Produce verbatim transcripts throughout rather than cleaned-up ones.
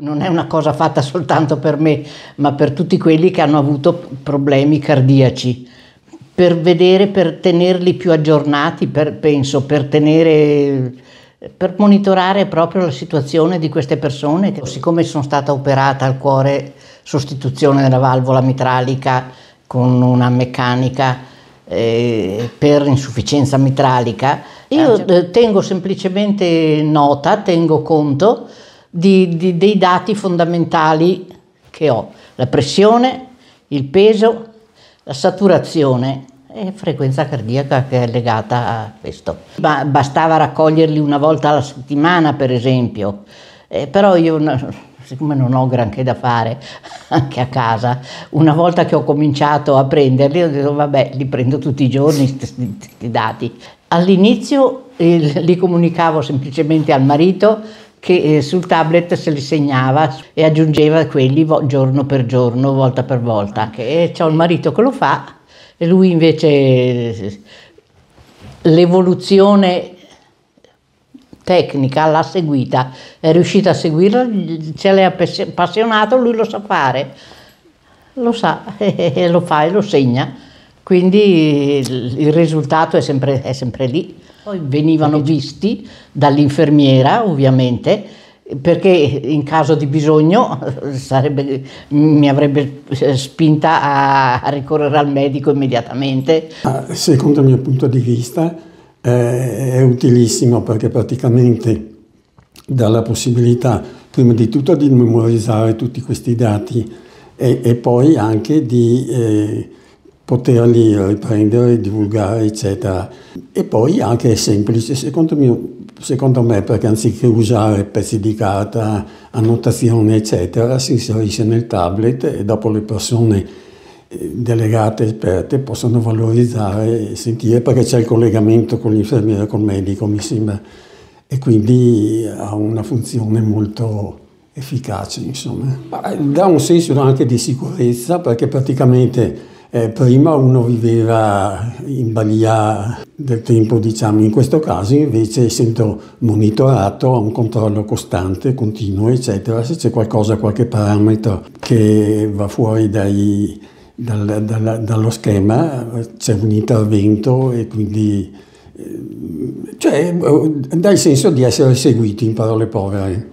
Non è una cosa fatta soltanto per me, ma per tutti quelli che hanno avuto problemi cardiaci, per vedere, per tenerli più aggiornati, per, penso, per tenere, per monitorare proprio la situazione di queste persone. Siccome sono stata operata al cuore, sostituzione della valvola mitralica con una meccanica eh, per insufficienza mitralica, io tengo semplicemente nota, tengo conto Di, di, dei dati fondamentali che ho: la pressione, il peso, la saturazione e frequenza cardiaca che è legata a questo. Ma bastava raccoglierli una volta alla settimana, per esempio, eh, però io, siccome non ho granché da fare anche a casa, una volta che ho cominciato a prenderli ho detto vabbè, li prendo tutti i giorni questi dati. All'inizio eh, li comunicavo semplicemente al marito, che sul tablet se li segnava e aggiungeva quelli giorno per giorno, volta per volta. E c'ho il marito che lo fa e lui invece l'evoluzione tecnica l'ha seguita, è riuscito a seguirla, ce l'è appassionato, lui lo sa fare, lo sa e lo fa e lo segna, quindi il risultato è sempre, è sempre lì. Poi venivano visti dall'infermiera, ovviamente, perché in caso di bisogno sarebbe, mi avrebbe spinta a, a ricorrere al medico immediatamente. Secondo il mio punto di vista eh, è utilissimo, perché praticamente dà la possibilità prima di tutto di memorizzare tutti questi dati e, e poi anche di eh, poterli riprendere, divulgare, eccetera. E poi anche è semplice, secondo me, secondo me, perché anziché usare pezzi di carta, annotazioni, eccetera, si inserisce nel tablet e dopo le persone delegate, esperte, possono valorizzare e sentire, perché c'è il collegamento con l'infermiera, col medico, mi sembra, e quindi ha una funzione molto efficace, insomma. Dà un senso anche di sicurezza, perché praticamente Eh, prima uno viveva in balia del tempo, diciamo, in questo caso invece, essendo monitorato, ha un controllo costante, continuo, eccetera. Se c'è qualcosa, qualche parametro che va fuori dai, dal, dal, dallo schema, c'è un intervento e quindi eh, cioè, dà il senso di essere seguiti, in parole povere.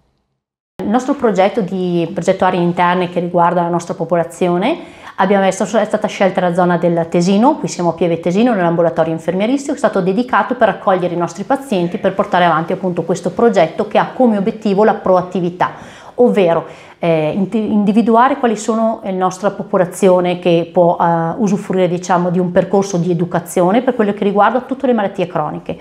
Il nostro progetto di progetto aree interne che riguarda la nostra popolazione, abbiamo, è stata scelta la zona del Tesino, qui siamo a Pieve Tesino, nell'ambulatorio infermieristico, è stato dedicato per accogliere i nostri pazienti, per portare avanti appunto questo progetto che ha come obiettivo la proattività, ovvero eh, individuare quali sono la nostra popolazione che può eh, usufruire, diciamo, di un percorso di educazione per quello che riguarda tutte le malattie croniche.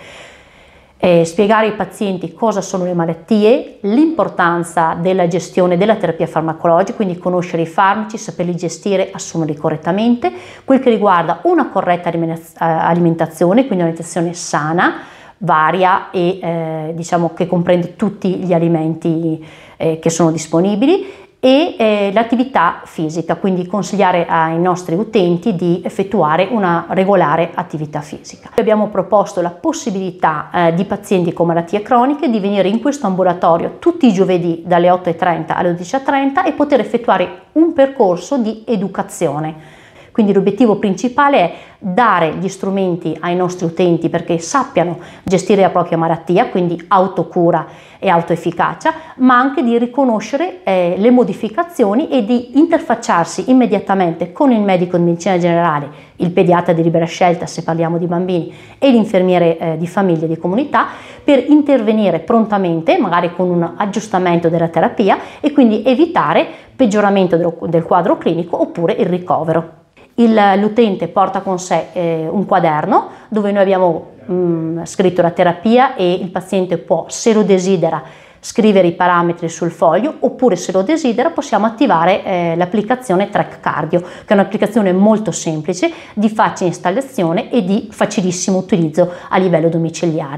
Eh, spiegare ai pazienti cosa sono le malattie, l'importanza della gestione della terapia farmacologica, quindi conoscere i farmaci, saperli gestire, assumerli correttamente, quel che riguarda una corretta alimentazione, quindi un'alimentazione sana, varia e eh, diciamo che comprende tutti gli alimenti eh, che sono disponibili, e eh, l'attività fisica, quindi consigliare ai nostri utenti di effettuare una regolare attività fisica. Abbiamo proposto la possibilità eh, di pazienti con malattie croniche di venire in questo ambulatorio tutti i giovedì dalle otto e trenta alle dodici e trenta e poter effettuare un percorso di educazione. Quindi l'obiettivo principale è dare gli strumenti ai nostri utenti perché sappiano gestire la propria malattia, quindi autocura e autoefficacia, ma anche di riconoscere eh, le modificazioni e di interfacciarsi immediatamente con il medico di medicina generale, il pediatra di libera scelta se parliamo di bambini e l'infermiere eh, di famiglia e di comunità, per intervenire prontamente, magari con un aggiustamento della terapia, e quindi evitare peggioramento del, del quadro clinico oppure il ricovero. L'utente porta con sé eh, un quaderno dove noi abbiamo mh, scritto la terapia e il paziente può, se lo desidera, scrivere i parametri sul foglio, oppure se lo desidera possiamo attivare eh, l'applicazione Track Cardio, che è un'applicazione molto semplice, di facile installazione e di facilissimo utilizzo a livello domiciliare.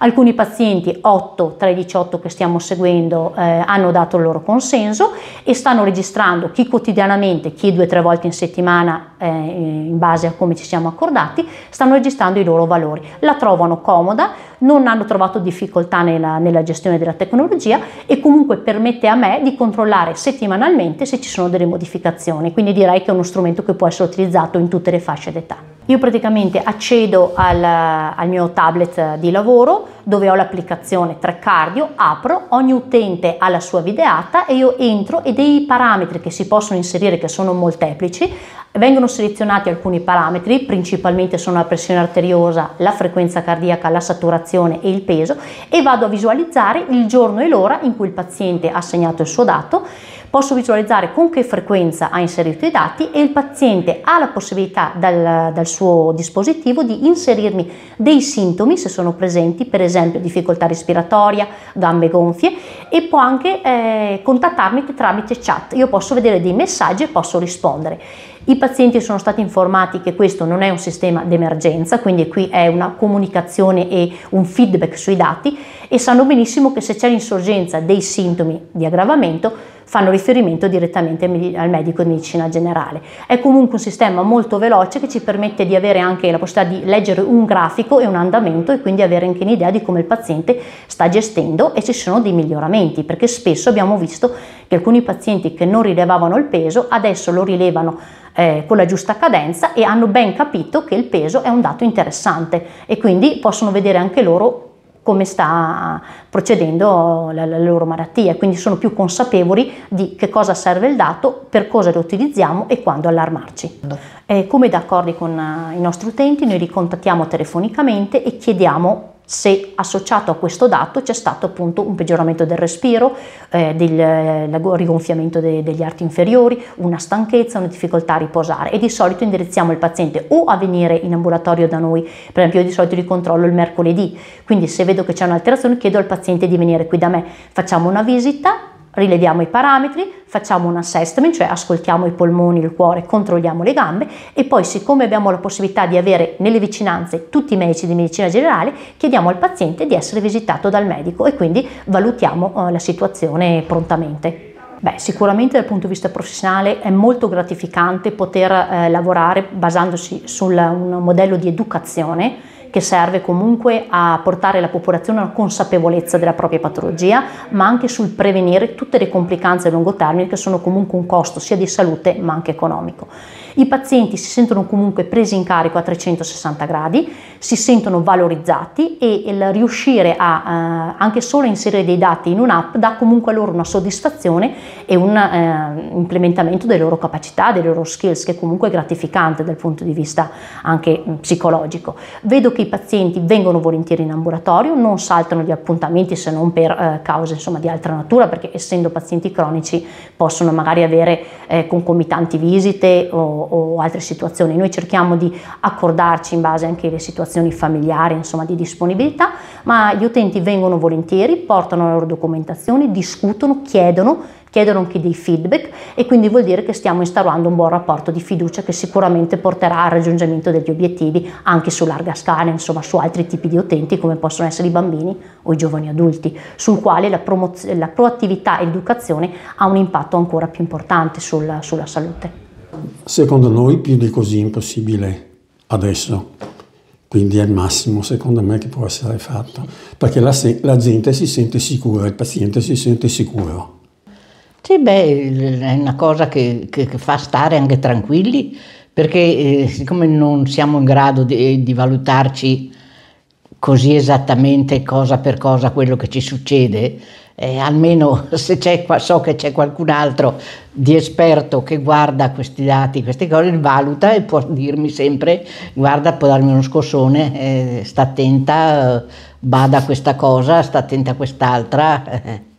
Alcuni pazienti, otto tra i diciotto che stiamo seguendo, eh, hanno dato il loro consenso e stanno registrando, chi quotidianamente, chi due o tre volte in settimana, eh, in base a come ci siamo accordati, stanno registrando i loro valori. La trovano comoda, non hanno trovato difficoltà nella, nella gestione della tecnologia e comunque permette a me di controllare settimanalmente se ci sono delle modificazioni, quindi direi che è uno strumento che può essere utilizzato in tutte le fasce d'età. Io praticamente accedo al, al mio tablet di lavoro dove ho l'applicazione tre Cardio, apro, ogni utente ha la sua videata e io entro e dei parametri che si possono inserire, che sono molteplici, vengono selezionati alcuni parametri, principalmente sono la pressione arteriosa, la frequenza cardiaca, la saturazione e il peso, e vado a visualizzare il giorno e l'ora in cui il paziente ha segnato il suo dato. Posso visualizzare con che frequenza ha inserito i dati e il paziente ha la possibilità dal, dal suo dispositivo di inserirmi dei sintomi se sono presenti, per esempio difficoltà respiratoria, gambe gonfie, e può anche eh, contattarmi tramite chat. Io posso vedere dei messaggi e posso rispondere. I pazienti sono stati informati che questo non è un sistema d'emergenza, quindi qui è una comunicazione e un feedback sui dati, e sanno benissimo che se c'è l'insorgenza dei sintomi di aggravamento fanno riferimento direttamente al medico di medicina generale. È comunque un sistema molto veloce che ci permette di avere anche la possibilità di leggere un grafico e un andamento e quindi avere anche un'idea di come il paziente sta gestendo, e ci sono dei miglioramenti, perché spesso abbiamo visto che alcuni pazienti che non rilevavano il peso adesso lo rilevano eh, con la giusta cadenza e hanno ben capito che il peso è un dato interessante e quindi possono vedere anche loro come sta procedendo la, la loro malattia, quindi sono più consapevoli di che cosa serve il dato, per cosa lo utilizziamo e quando allarmarci. E come d'accordo con uh, i nostri utenti, noi li contattiamo telefonicamente e chiediamo se associato a questo dato c'è stato appunto un peggioramento del respiro, eh, del eh, rigonfiamento de, degli arti inferiori, una stanchezza, una difficoltà a riposare, e di solito indirizziamo il paziente o a venire in ambulatorio da noi. Per esempio io di solito li controllo il mercoledì, quindi se vedo che c'è un'alterazione chiedo al paziente di venire qui da me, facciamo una visita, rileviamo i parametri, facciamo un assessment, cioè ascoltiamo i polmoni, il cuore, controlliamo le gambe, e poi, siccome abbiamo la possibilità di avere nelle vicinanze tutti i medici di medicina generale, chiediamo al paziente di essere visitato dal medico e quindi valutiamo uh, la situazione prontamente. Beh, sicuramente dal punto di vista professionale è molto gratificante poter eh, lavorare basandosi su un modello di educazione che serve comunque a portare la popolazione a una consapevolezza della propria patologia, ma anche sul prevenire tutte le complicanze a lungo termine che sono comunque un costo sia di salute ma anche economico. I pazienti si sentono comunque presi in carico a trecentosessanta gradi, si sentono valorizzati, e il riuscire a eh, anche solo inserire dei dati in un'app dà comunque a loro una soddisfazione e un eh, implementamento delle loro capacità, delle loro skills, che comunque è gratificante dal punto di vista anche psicologico. Vedo che i pazienti vengono volentieri in ambulatorio, non saltano gli appuntamenti se non per eh, cause insomma di altra natura, perché essendo pazienti cronici possono magari avere eh, concomitanti visite o, o altre situazioni. Noi cerchiamo di accordarci in base anche alle situazioni familiari, insomma di disponibilità, ma gli utenti vengono volentieri, portano la loro documentazione, discutono, chiedono, chiedono anche dei feedback, e quindi vuol dire che stiamo instaurando un buon rapporto di fiducia che sicuramente porterà al raggiungimento degli obiettivi anche su larga scala, insomma su altri tipi di utenti come possono essere i bambini o i giovani adulti, sul quale la, la proattività e l'educazione ha un impatto ancora più importante sulla, sulla salute. Secondo noi più di così è impossibile adesso, quindi è il massimo secondo me che può essere fatto, perché la, la gente si sente sicura, il paziente si sente sicuro. Sì, beh, è una cosa che, che, che fa stare anche tranquilli, perché eh, siccome non siamo in grado di, di valutarci così esattamente cosa per cosa quello che ci succede, eh, almeno se c'è, so che c'è qualcun altro di esperto che guarda questi dati, queste cose, valuta e può dirmi sempre: guarda, può darmi uno scossone, eh, sta attenta, bada a questa cosa, sta attenta a quest'altra.